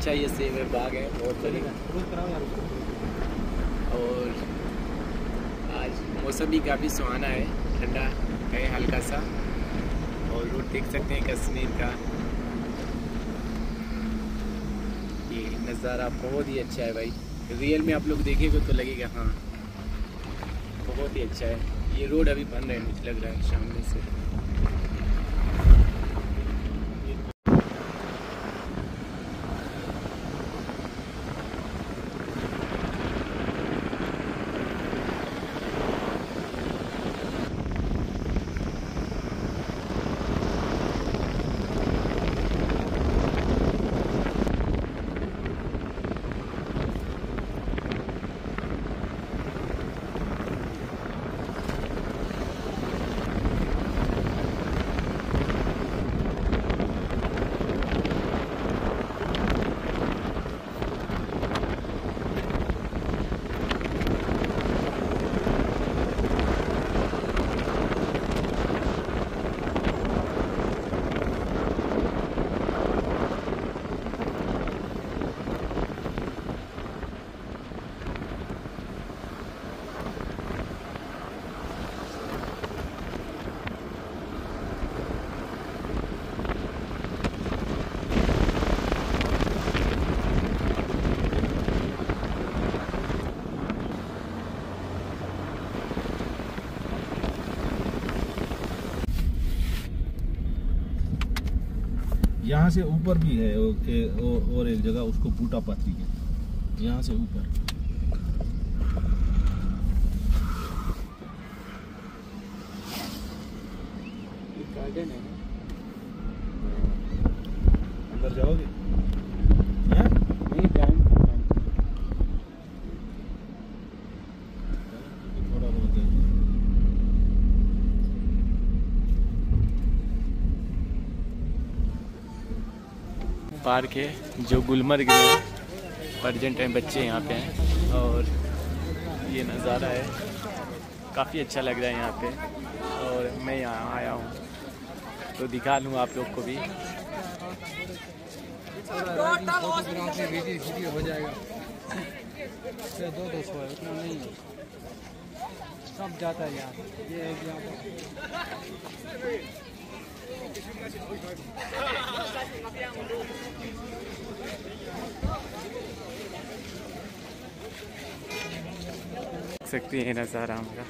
अच्छा ये सेब है, बाग है बहुत बढ़िया। और आज मौसम भी काफ़ी सुहाना है, ठंडा है हल्का सा। और रोड देख सकते हैं कश्मीर का, ये नज़ारा बहुत ही अच्छा है भाई। रियल में आप लोग देखेंगे तो लगेगा हाँ बहुत ही अच्छा है। ये रोड अभी बन रहा है, मुझे लग रहा है सामने से। यहाँ से ऊपर भी है और एक जगह उसको बूटा पाथरी है, यहाँ से ऊपर। गार्डन है, अंदर जाओगे? नहीं टाइम थोड़ा बहुत है। पार्क है जो गुलमर्ग में प्रेजेंट टाइम बच्चे यहाँ पे हैं। और ये नज़ारा है, काफ़ी अच्छा लग रहा है यहाँ पे। और मैं यहाँ आया हूँ तो दिखा लूँ आप लोग को भी। वीडियो हो जाएगा, 200 है, उतना नहीं है, सब जाता है यहाँ। ये है यहाँ पर देख सकते हैं नज़ारा हमारा,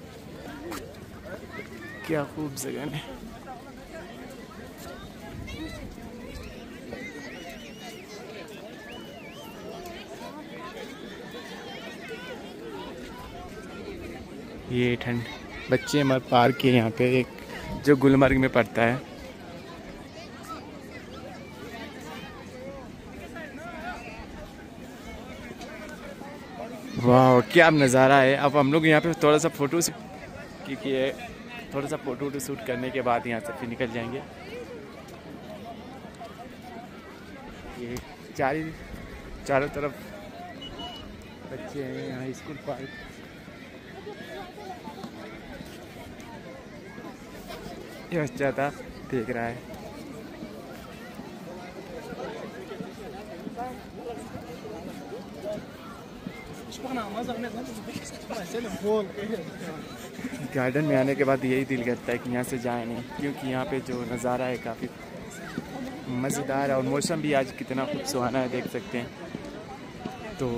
क्या खूब जगह है। ये ठंड बच्चे हमारे पार्क के यहाँ पे एक जो गुलमर्ग में पड़ता है। वाह क्या नज़ारा है। अब हम लोग यहाँ पे थोड़ा सा फ़ोटो क्योंकि थोड़ा सा फ़ोटो शूट करने के बाद यहाँ से फिर निकल जाएंगे। ये चारों तरफ बच्चे हैं, यहाँ स्कूल पार्क। ये बच्चा था देख रहा है। गार्डन में आने के बाद यही दिल करता है कि यहाँ से जाए नहीं, क्योंकि यहाँ पे जो नज़ारा है काफ़ी मज़ेदार है। और मौसम भी आज कितना खूब सुहाना है, देख सकते हैं। तो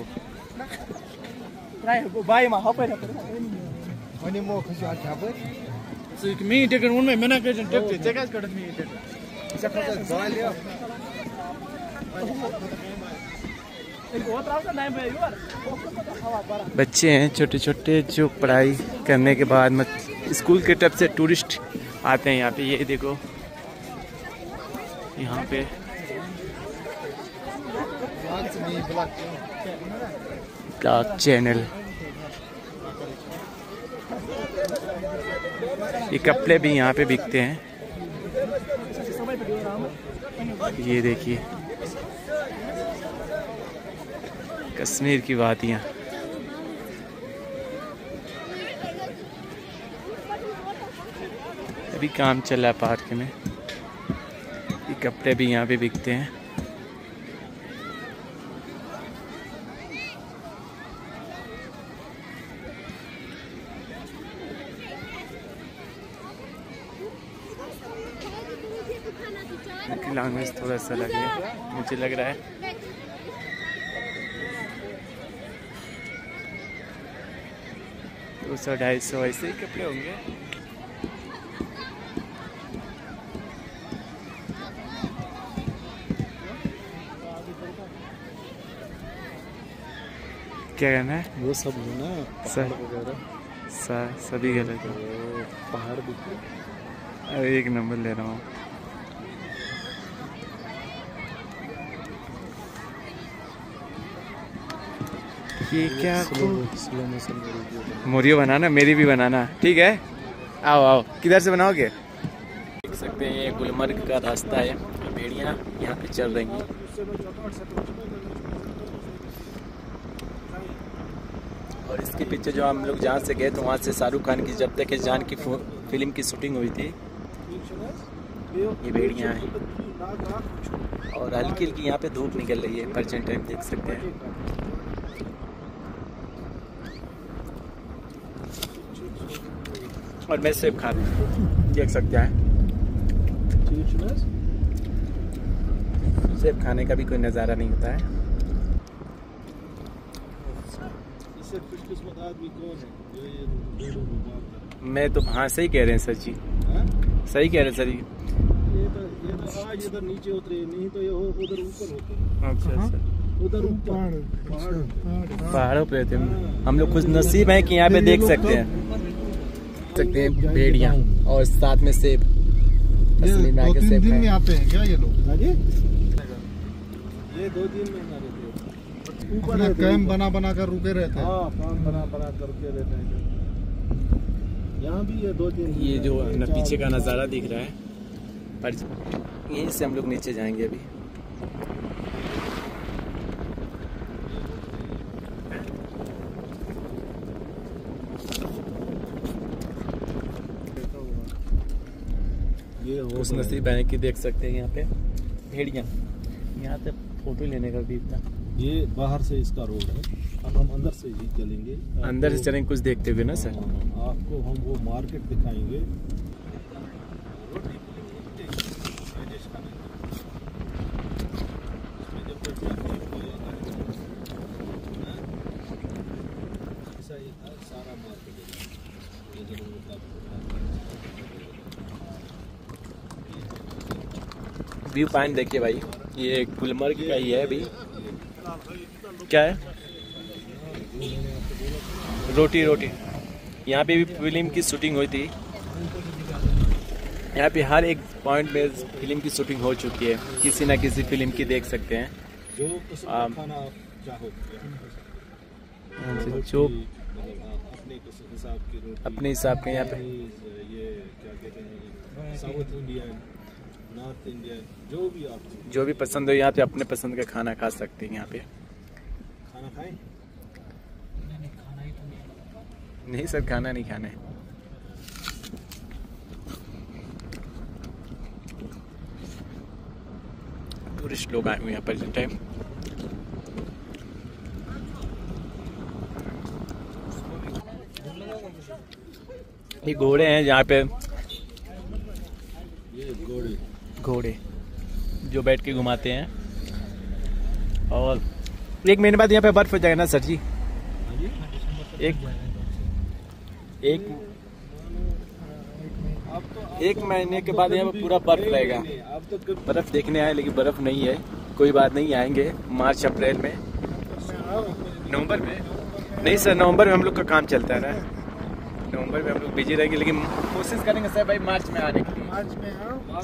बच्चे हैं छोटे छोटे जो पढ़ाई करने के बाद स्कूल के तरफ से टूरिस्ट आते हैं यहाँ पे। ये देखो यहाँ पे ब्लॉग चैनल, ये कपड़े भी यहाँ पे बिकते हैं। ये देखिए कश्मीर की वादियाँ। अभी काम चल रहा है पार्क में। ये कपड़े भी यहाँ पे बिकते हैं। गुजराती लैंग्वेज थोड़ा सा लगे, मुझे लग रहा है। 200-250 ऐसे ही कपड़े होंगे। क्या कहना है? वो सब है ना सर वगैरह सभी गलत है। पहाड़ दिख रहे। अरे एक नंबर ले रहा हूँ। ये क्या स्लो मोशन में वीडियो मोरियो बनाना, मेरी भी बनाना, ठीक है? आओ आओ, किधर से बनाओगे? देख सकते हैं ये गुलमर्ग का रास्ता है, भेड़ियाँ यहाँ पे चल रही हैं। और इसके पीछे जो हम लोग जहाँ से गए तो वहाँ से शाहरुख खान की जब तक है जान की फिल्म की शूटिंग हुई थी। ये भेड़ियाँ हैं और हल्की हल्की यहाँ पे धूप निकल रही है, प्रेजेंट टाइम देख सकते हैं। और मैं सेब खा रहा हूँ, देख सकते हैं। सेब खाने का भी कोई नज़ारा नहीं होता है। इससे खुशकिस्मत आदमी कौन है जो ये भेड़ों को पालता है? मैं तो हाँ सही कह रहे हैं सर जी, हाँ? सही कह रहे हैं सर जी। ये तो आज इधर नीचे उतरे, नहीं तो ये उधर ऊपर होते। अच्छा सर, उधर ऊपर पहाड़ों पे थे हम लोग। खुश नसीब हैं कि यहाँ पे देख सकते हैं भेड़ियाँ और साथ में सेब। असली में आके सेब खाएं। आते हैं क्या ये लोग? ये 2-3 महीना रहते हैं ऊपर, कैंप बना कर रुके रहते हैं। हाँ, कैंप बना कर रुके रहते हैं। यहाँ भी ये 2-3 ये जो पीछे का नज़ारा दिख रहा है, पर यहीं से हम लोग नीचे जाएंगे अभी। उस नसीब है कि देख सकते हैं यहाँ पे भेड़ियाँ। यहाँ पे फोटो लेने का भी इतना। ये बाहर से इसका रोड है, अब हम अंदर से ही चलेंगे। अंदर से चलेंगे कुछ देखते हुए ना सर। आपको हम वो मार्केट दिखाएंगे। सारा मार्केट व्यू पॉइंट देखिए भाई, ये गुलमर्ग का ही है अभी। क्या है? रोटी यहाँ पे भी फिल्म की शूटिंग हुई थी। यहाँ पे हर एक पॉइंट में फिल्म की शूटिंग हो चुकी है, किसी ना किसी फिल्म की देख सकते हैं। जो खाना आप चाहो जो अपने अपने हिसाब के यहाँ पे ये क्या कहते हैं, साउथ इंडियन, नॉर्थ इंडियन, जो भी आप जो भी पसंद हो यहाँ पे अपने पसंद का खाना खा सकते हैं। यहाँ पे खाना खाएं। नहीं सर, खाना नहीं खाना है। टूरिस्ट लोग आए हुए यहाँ पर जिस टाइम। ये घोड़े हैं जहाँ पे, ये घोड़े जो बैठ के घुमाते हैं। और एक महीने बाद यहाँ पे बर्फ हो जाएगा ना सर जी? एक महीने के बाद यहाँ पे पूरा बर्फ रहेगा। बर्फ देखने आए लेकिन बर्फ नहीं है। कोई बात नहीं, आएंगे मार्च अप्रैल में। नवंबर में नहीं सर, नवंबर में हम लोग का काम चलता है ना, नवंबर में हम लोग बिजी रहेंगे, लेकिन कोशिश करेंगे सर भाई मार्च में आने की। मार्च में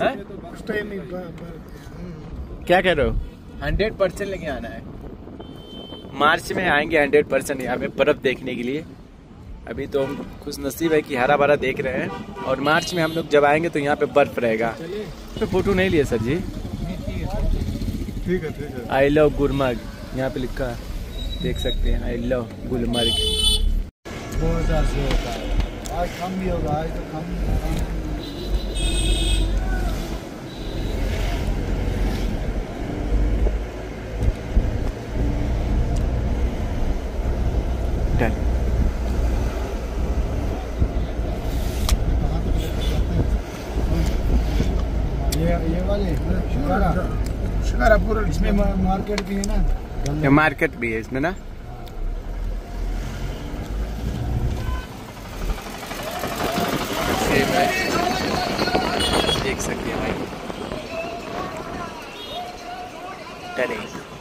क्या कह रहे हो? 100% लेके आना है। मार्च में आएंगे 100% यहाँ पे बर्फ देखने के लिए। अभी तो हम खुश नसीब है कि हरा भरा देख रहे हैं, और मार्च में हम लोग जब आएंगे तो यहाँ पे बर्फ रहेगा। तो फोटो नहीं लिए सर जी? ठीक है। आई लव गुलमर्ग यहाँ पे लिखा है, देख सकते हैं, आई लव गुलमर्ग। बहुत ज़्यादा होता है, आज कम भी होगा, आज तो कम। डन। ये शिकारा पूरा इसमें मार्केट भी है ना, मार्केट भी है इसमें ना। देख सकते हैं भाई टले।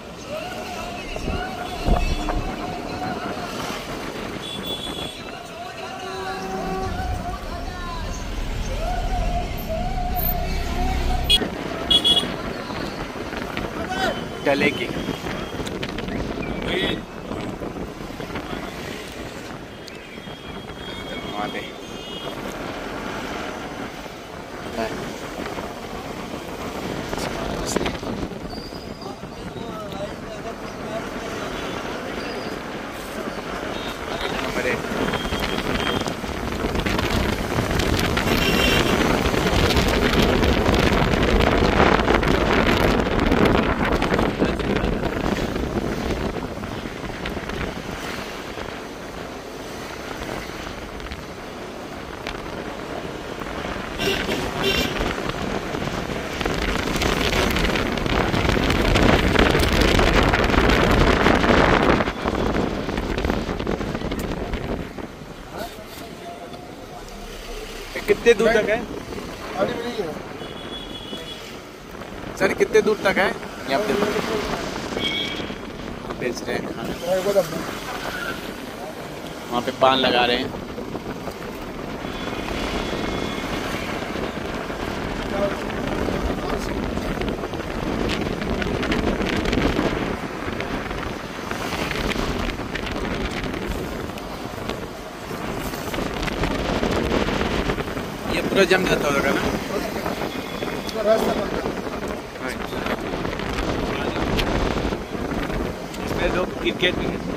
टले की वहाँ पे कितने दूर तक है सर, कितने दूर तक है यहाँ पे बेच रहे हैं खाना? वहाँ पे पान लगा रहे हैं। ये पूरा जम जाता होगा ना? इसमें लोग क्रिकेट भी है।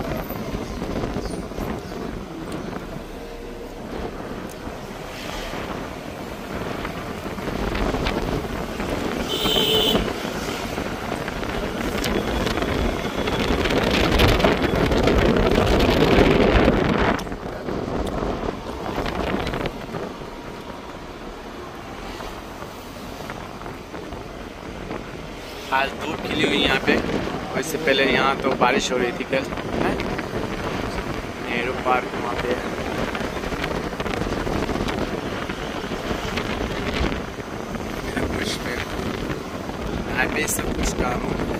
आज धूप खिली हुई यहाँ पे, और इससे पहले यहाँ तो बारिश हो रही थी कल। नेहरू पार्क वहाँ पे यहाँ पे सब कुछ काम हो रहा है।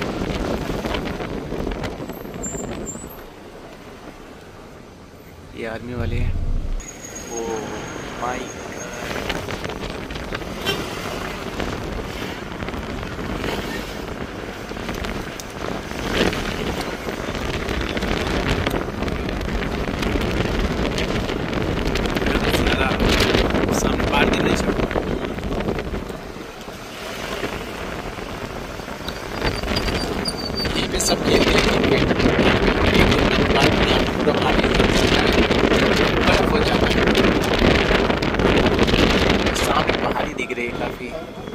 ये आर्मी वाले हैं। ओ माई सब खेलते हैं क्रिकेट। पूरा पानी बर्फ हो जाता है। सामने पहाड़ी दिख रही है काफी।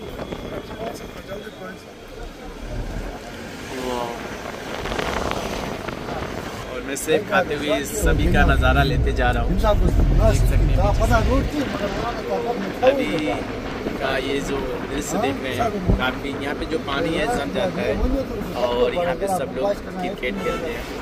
और मैं सेब खाते हुए सभी का नज़ारा लेते जा रहा हूँ। देख सकते हैं अभी का ये जो दृश्य देख रहे हैं, काफी यहाँ पे जो पानी है जम जाता है, और यहाँ पे सब लोग क्रिकेट खेलते हैं।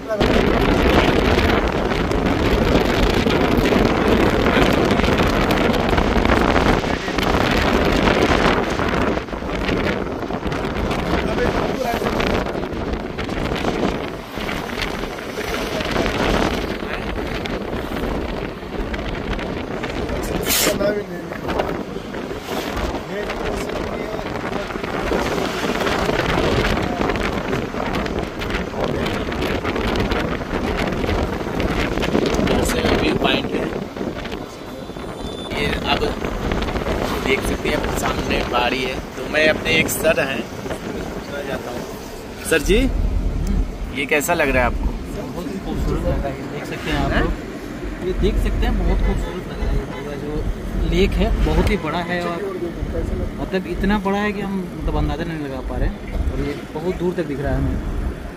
अब देख सकते हैं सामने पहाड़ी है, तो मैं अपने एक सर हैं जाता हूँ। सर जी, ये कैसा लग रहा है आपको? बहुत ही खूबसूरत लग रहा है, देख सकते हैं आप लोग, ये देख सकते हैं बहुत खूबसूरत लग रहा है। पूरा जो लेक है बहुत ही बड़ा है, और मतलब इतना बड़ा है कि हम मतलब अंदाजा नहीं लगा पा रहे हैं, और ये बहुत दूर तक दिख रहा है हमें।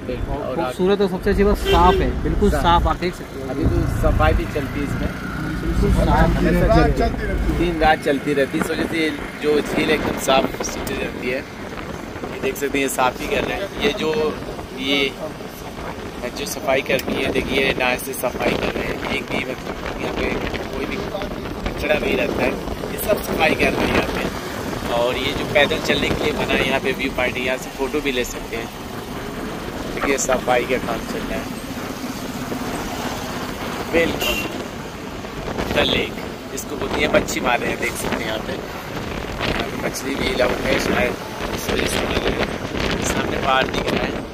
खूबसूरत और सबसे अच्छी बात साफ है, बिल्कुल साफ, आप देख सकते हो। अभी तो सफाई भी चलती है इसमें, दिन रात चलती रहती है। इस वजह से जो झील एकदम साफ सुथरी रहती है। ये देख सकते हैं, ये साफ ही कर रहे हैं। ये जो सफाई कर्मी है, देखिए नाव से सफाई कर रहे हैं। एक भी मतलब यहाँ पे कोई भी कचरा नहीं रहता है, ये सब सफाई कर रहे हैं यहाँ पे। और ये जो पैदल चलने के लिए बना है यहाँ पे व्यू पॉइंट है, यहाँ से फ़ोटो भी ले सकते हैं। देखिए सफाई का काम चल रहा है। वेलकम द लेक, इसको बोलते हैं। मच्छी मार रहे हैं, देख सकते हैं यहाँ पे मछली भी लग है शायद, इस वजह से सामने पहाड़ दिख रहा है,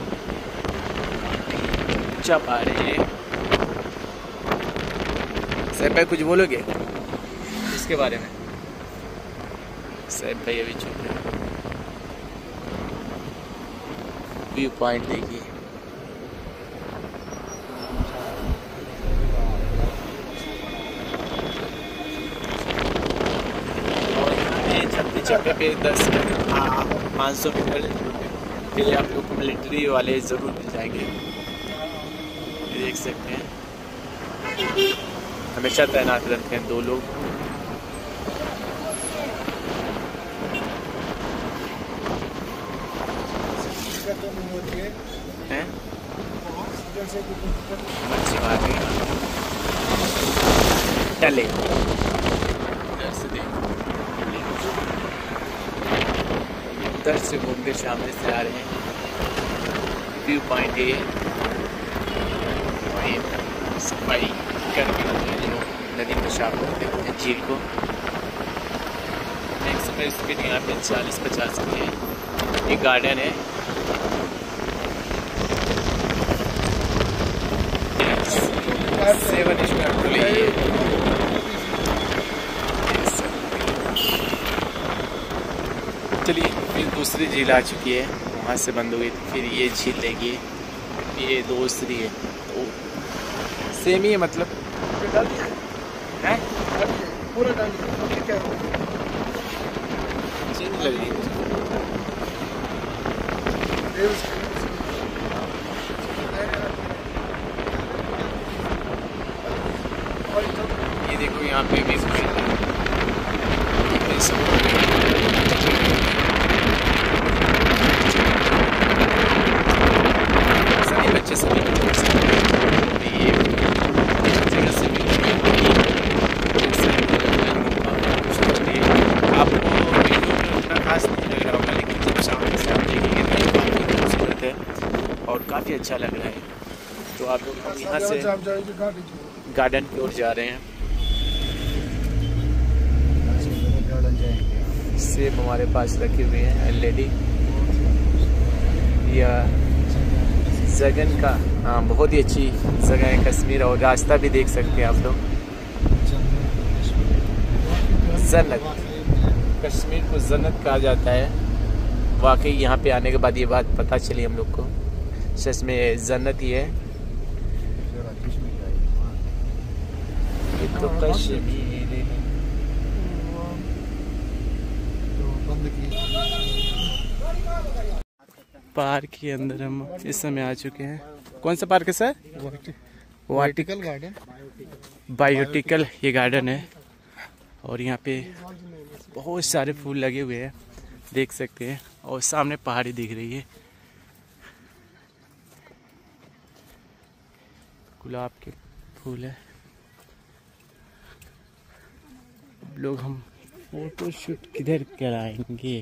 ऊंचा पहाड़ है। सर भाई कुछ बोलोगे इसके बारे में? सैफ भाई अभी चुप है। व्यू पॉइंट देखिए, चप्पे पे 500 मीटर के लिए आप लोग को मिलिट्री वाले ज़रूर मिल जाएंगे। ये देख सकते हैं, हमेशा तैनात रहते हैं 2 लोग। हैं मच्छी मारने चले उधर से घूमते सामने से आ रहे हैं। व्यू पॉइंट है, सफाई करके जो नदी में साफ करते हैं झील को। मैक्सिमम स्पीड यहाँ पे 40-50 की है। एक गार्डन है, 7 स्टार खुली है। चलिए फिर दूसरी झील आ चुकी है, वहाँ से बंद हो गई थी, फिर ये झील लेगी। ये दूसरी है, तो सेम ही है मतलब है पूरा चेंज लग रही है। ये देखो यहाँ पे भी सभी बच्चे सभी ये जगह से भी आपको वीडियो में उतना खास नहीं लग रहा होगा, लेकिन जब सामने से आप देखेंगे तो काफ़ी खूबसूरत है और काफ़ी अच्छा लग रहा है। तो आप लोग हम यहाँ से गार्डन की ओर जा रहे हैं। सेब हमारे पास रखे हुए हैं ऑलरेडी। यह जगन का, हाँ बहुत ही अच्छी जगह है कश्मीर, और रास्ता भी देख सकते हैं आप लोग। जन्नत, कश्मीर को जन्नत कहा जाता है। वाकई यहाँ पे आने के बाद ये बात पता चली हम लोग को, सच में जन्नत ही है। ये तो कश्मीर पार्क के अंदर हम इस समय आ चुके हैं। कौन सा पार्क है सर? वाटिकल गार्डन, बायोटिकल ये गार्डन है। और यहाँ पे बहुत सारे फूल लगे हुए हैं, देख सकते हैं। और सामने पहाड़ी दिख रही है, गुलाब के फूल है। लोग हम फोटो शूट किधर कराएंगे?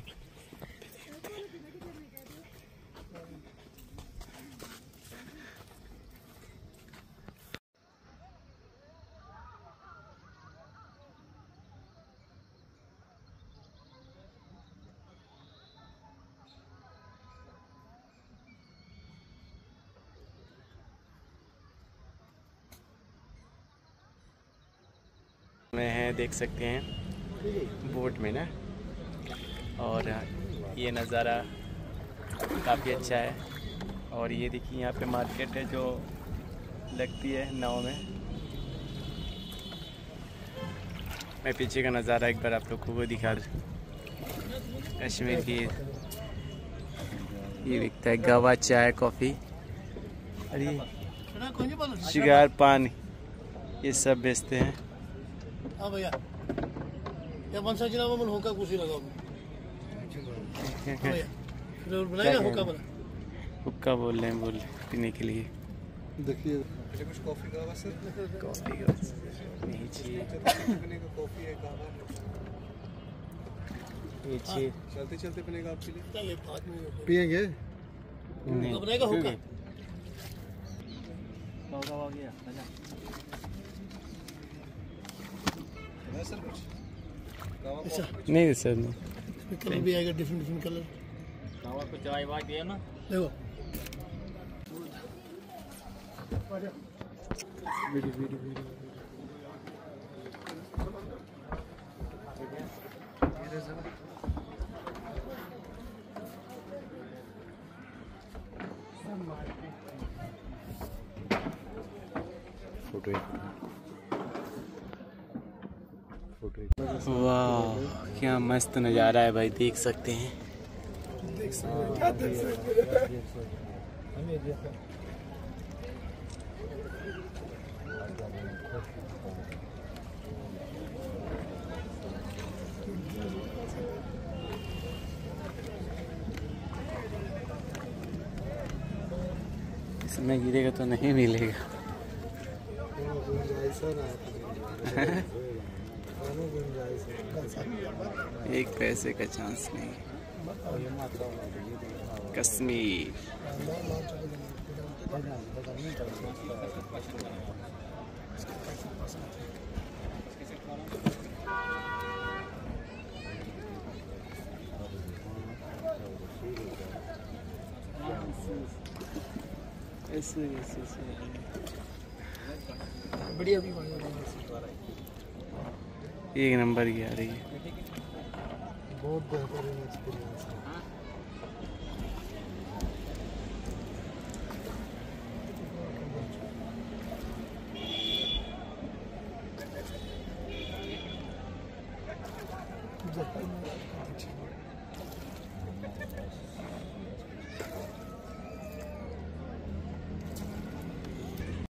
में है, देख सकते हैं बोट में ना। और ये नज़ारा काफ़ी अच्छा है। और ये देखिए यहाँ पे मार्केट है जो लगती है नाव में। मैं पीछे का नज़ारा एक बार आप लोग को वो दिखा दूँ। कश्मीर की ये बिकता है गावा, चाय, कॉफ़ी, अरे शिगार, पान, ये सब बेचते हैं। हाँ भैया या मनसा जिला में मन होका कुछ लगाओ भैया फिर बनाएगा होका बना हुक्का बोल रहे हैं पीने के लिए। देखिए कुछ कॉफी का बस कॉफी का नहीं चाहिए। चलते चलते बनेगा आपके लिए। चलिए बाद में पिएंगे नहीं बनाएगा होका सर कुछ ऐसा नहीं सर नहीं। इसमें कलर भी आएगा डिफरेंट कलर को चाय वाय दिया ना। देखो वाह क्या मस्त नज़ारा है भाई, देख सकते हैं। इसमें गिरेगा तो नहीं मिलेगा। एक पैसे का चांस नहीं। कश्मीर ऐसे बढ़िया भी एक नंबर की आ रही है। बहुत बेहतरीन एक्सपीरियंस है।